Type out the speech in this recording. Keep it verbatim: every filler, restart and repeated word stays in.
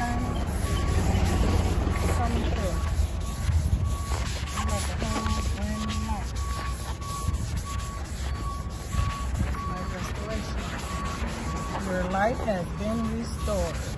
shining. Coming through. Like a whole brand new light. My restoration. Your light has been restored.